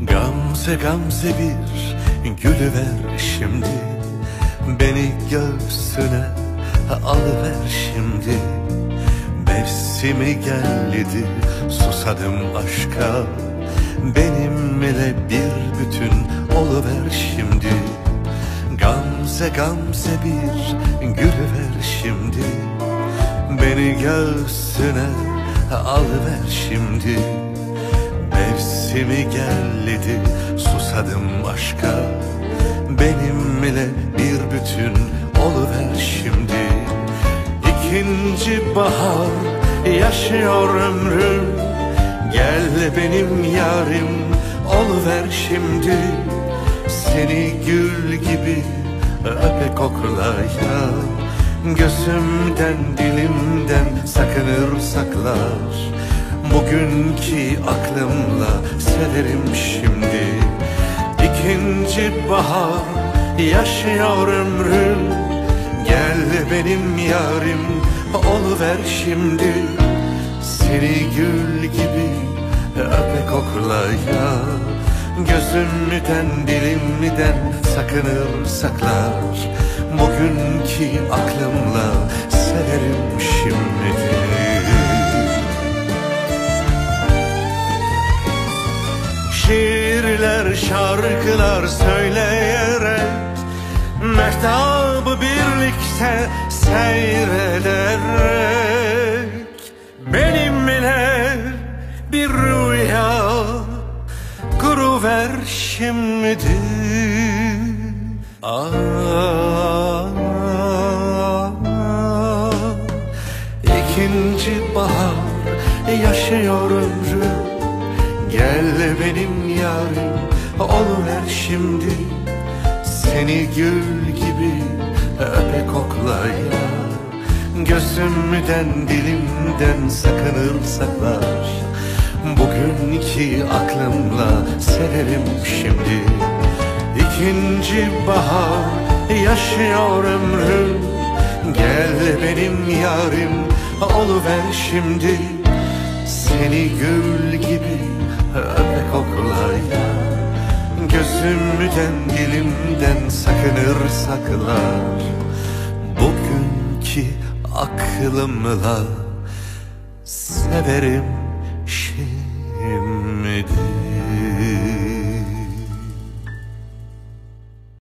Gamze gamze bir gülüver şimdi, beni göğsüne alıver şimdi. Mevsimi geldi, susadım aşka, benimle bir bütün oluver şimdi. Gamze gamze bir gülüver şimdi, beni göğsüne alıver şimdi. Mevsimi geldi, susadım aşka, benimle bir bütün oluver şimdi. İkinci bahar yaşıyor ömrüm, gel benim yarim oluver şimdi. Seni gül gibi öpe koklaya, gözümden dilimden sakınır saklar. Bugünkü aklımla severim şimdi. İkinci bahar yaşıyor ömrüm, gel benim yarim oluver şimdi. Seni gül gibi öpe koklaya, gözümden dilimden sakınır saklar. Bugünkü aklımla severim şimdi. Şiirler, şarkılar söyleyerek, mehtabı birlikte seyrederek, benimle bir rüya kuruver şimdi. İkinci bahar yaşıyor ömrüm, gel benim yarim oluver şimdi. Seni gül gibi öpe koklaya, gözümden dilimden sakınır saklar. Bugünkü aklımla severim şimdi. İkinci bahar yaşıyor ömrüm, gel benim yarim oluver şimdi. Seni gül gibi öpe koklaya, gözümden dilimden sakınır saklar. Bugünkü aklımla severim şimdi.